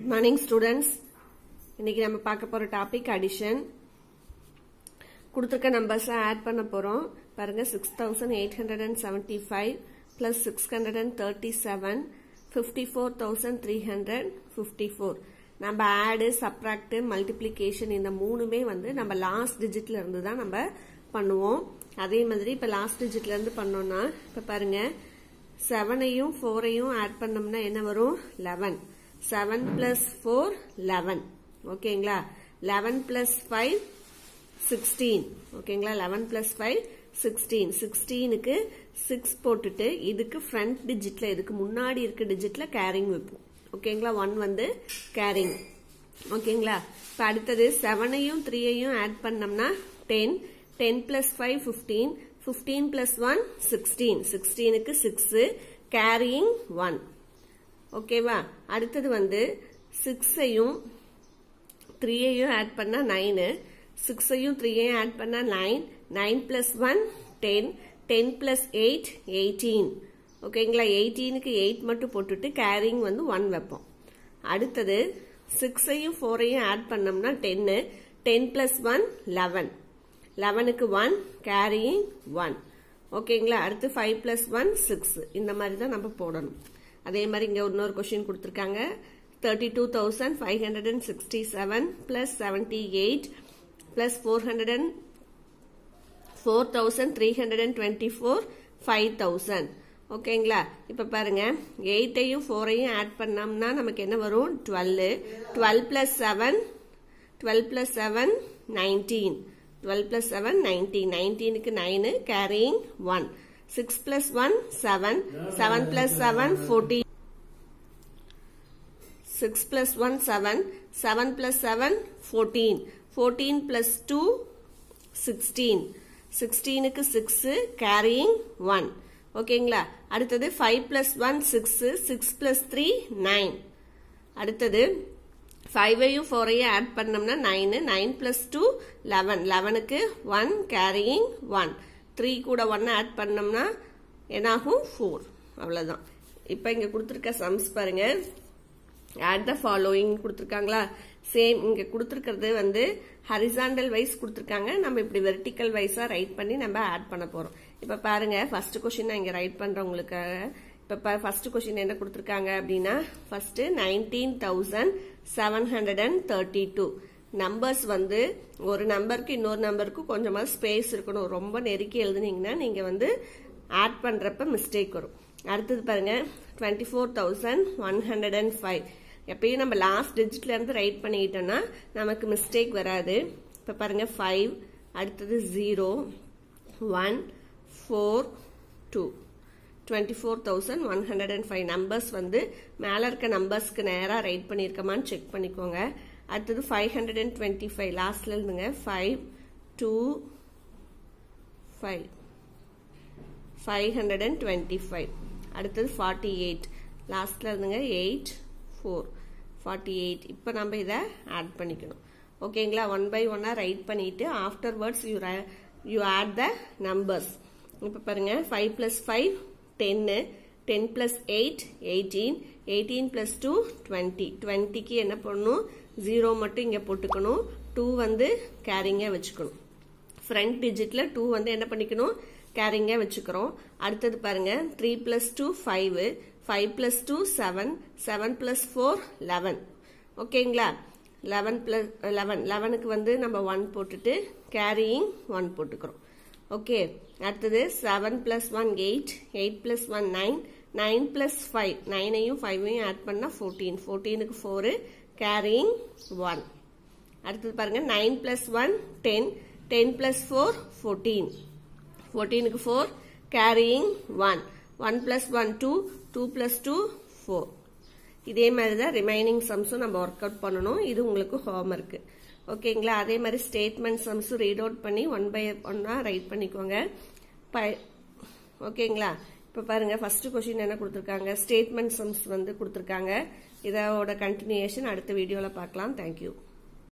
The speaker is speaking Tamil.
Morning students. இன்னைக்கு நம்ம பார்க்க போற டாபிக் அடிஷன். கொடுத்திருக்க நம்பர்ஸ் ஆட் பண்ண போறோம். பாருங்க 6875 plus 637 54354. நம்ம ஆட், சப்ட்ராக்ட், மல்டிப்ளிகேஷன் இந்த மூணுமே வந்து நம்ம லாஸ்ட் டிஜிட்ல இருந்து தான் நம்ம பண்ணுவோம். அதே மாதிரி இப்ப லாஸ்ட் டிஜிட்ல இருந்து பண்ணோம்னா இப்ப பாருங்க 7ஐயும் 4ஐயும் ஆட் பண்ணோம்னா என்ன வரும் 11. 7 plus 4 11. ஓகேங்களா? 11 plus 5 16. ஓகேங்களா? 11 plus 5 16. 16க்கு 6 போட்டுட்டு இதுக்கு ஃப்ரண்ட் டிஜிட்ல இதுக்கு முன்னாடி இருக்க டிஜிட்ல கேரிங் வைப்போம். ஓகேங்களா? 1 வந்து கேரிங். ஓகேங்களா? இப்ப அடுத்தது 7ஐயும் 3ஐயும் ஆட் பண்ணோம்னா 10. 10 plus 5 15. 15 plus 1 16. 16க்கு 6 கேரிங் 1. ஓகேவா? அடுத்தது வந்து 6ஐயும் 3ஐயும் ஆட் பண்ணா 9. 6ஐயும் 3ஐயும் ஆட் பண்ணா 9. 9 plus 1 10. 10 plus 8 18. ஓகேங்களா? 18க்கு 8 மட்டும் போட்டுட்டு கேரிங் வந்து 1 வைப்போம். அடுத்தது 6ஐயும் 4ஐயும் ஆட் பண்ணோம்னா 10. 10 plus 1 11. 11க்கு 1 கேரிங் 1. ஓகேங்களா? அடுத்து 5 plus 1 6. இந்த மாதிரி தான் நம்ம போடணும். அதே மாதிரி இங்க இன்னொரு क्वेश्चन கொடுத்திருக்காங்க 32567 plus 78 plus 4324 5000. ஓகேங்களா? இப்ப பாருங்க 8ஐயும் 4ஐயும் ஆட் பண்ணோம்னா நமக்கு என்ன வரும் 12. 12 plus 7 19. 12 plus 7 19. 19க்கு 9 carrying 1. 6 plus 1 7. 7 plus 7 14. 6 plus 1 7. 7 plus 7 14. 14 plus 2 16. 16க்கு 6 carrying 1. ஓகேங்களா? அடுத்தது 5 plus 1 6. 6 plus 3 9. அடுத்தது 5ஐயும் 4ஐயும் ஆட் பண்ணோம்னா 9. 9 plus 2 11. 11க்கு 1 carrying 1. 3 கூட 1 ஆட் பண்ணோம்னா என்னாகும் 4. அவ்வளவுதான். இப்ப இங்க கொடுத்திருக்க சம்ஸ் பாருங்க. add the following கொடுத்திருக்காங்களா? சேம் இங்க கொடுத்திருக்கிறது வந்து ஹரிசாண்டல் வைஸ் கொடுத்திருக்காங்க. நம்ம இப்படி வெர்டிக்கல் வைஸா ரைட் பண்ணி நம்ம ஆட் பண்ண போறோம். இப்ப பாருங்க ஃபர்ஸ்ட் क्वेश्चन நான் இங்க ரைட் பண்றவங்களுக்கு இப்ப ஃபர்ஸ்ட் क्वेश्चन என்ன கொடுத்திருக்காங்க அப்படின்னா ஃபர்ஸ்ட் 19732. நம்பர்ஸ் வந்து ஒரு நம்பருக்கு இன்னொரு நம்பருக்கு கொஞ்சமா ஸ்பேஸ் இருக்கணும். ரொம்ப நெருக்கி எழுதுனீங்கன்னா நீங்க வந்து ஆட் பண்றப்ப மிஸ்டேக் வரும். அடுத்தது பாருங்க 24105. எப்பயும் நம்ம லாஸ்ட் டிஜிட்ல இருந்து ரைட் பண்ணிட்டோம்னா நமக்கு மிஸ்டேக் வராது. இப்ப பாருங்க 5 அடுத்தது 0 1 4 2. 24105 நம்பர்ஸ் வந்து மேல இருக்க நம்பர்ஸ்க்கு நேரா ரைட் பண்ணிருக்கமான்னு செக் பண்ணிக்கோங்க. அடுத்தது 525 லாஸ்ட்ல இருந்துங்க 5 2 5 525. அடுத்தது 48 லாஸ்ட்ல இருந்துங்க 8 4 48. இப்ப நம்ம இத ஆட் பண்ணிக்கணும். ஓகேங்களா? 1 by 1 ரைட் பண்ணிட்டு afterwards you add the numbers. இப்ப பாருங்க 5 plus 5 10. 10 plus 8 18. 18 plus 2 20. 20க்கு என்ன பண்ணணும் 0 மட்டும் இங்க போட்டுக்கணும். 2 வந்து கேரிங்கா வச்சுக்கணும். ஃப்ரண்ட் டிஜிட்ல 2 வந்து என்ன பண்ணிக்கணும் கேரிங்கா வச்சுக்கிறோம். அடுத்தது பாருங்க 3 plus 2 5. 5 plus 2 7. 7 plus 4 11. ஓகேங்களா? 11 plus 11. 11க்கு வந்து நம்ம 1 போட்டுட்டு கேரியிங் 1 போட்டுக்கிறோம். ஓகே. அடுத்தது 7 plus 1 8. 8 plus 1 9. 9 plus 5. 9ஐயும் 5ஐயும் ஆட் பண்ணா 14. 14க்கு 4 carrying 1. அடுத்தது பாருங்க 9 plus 1 10. 10 plus 4 14. 14க்கு 4 carrying 1. 1 plus 1 2. 2 plus 2 4. இதே மாதிரி தான் ரிமைனிங் சம்ஸும் நம்ம ஒர்க் அவுட் பண்ணணும். இது உங்களுக்கு ஹோம்வொர்க். ஓகேங்களா? அதே மாதிரி ஸ்டேட்மெண்ட் சம்ஸும் ரீட் அவுட் பண்ணி 1 by 1 ரைட் பண்ணிக்கோங்க. ஓகேங்களா? இப்ப பாருங்க ஃபர்ஸ்ட் क्वेश्चन என்ன கொடுத்திருக்காங்க ஸ்டேட்மெண்ட் சம்ஸ் வந்து கொடுத்திருக்காங்க. இதோட கண்டினியூஷன் அடுத்த வீடியோல பார்க்கலாம். Thank you.